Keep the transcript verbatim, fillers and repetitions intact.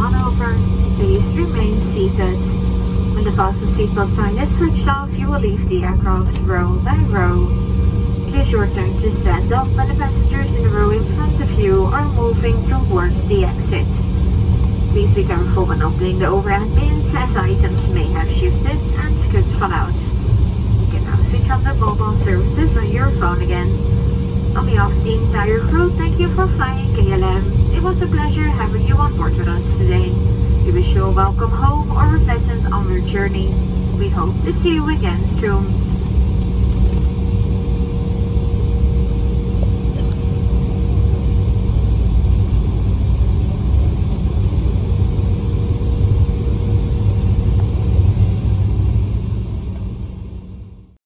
over. Please remain seated. When the fasten seatbelt sign is switched off, you will leave the aircraft row by row. It is your turn to stand up when the passengers in the row in front of you are moving towards the exit. Please be careful when opening the overhead bins, as items may have shifted and could fall out. You can now switch on the mobile services on your phone again. On behalf of the entire crew, thank you for flying K L M. It was a pleasure having you on board with us today. We wish you a welcome home or a pleasant onward journey. We hope to see you again soon.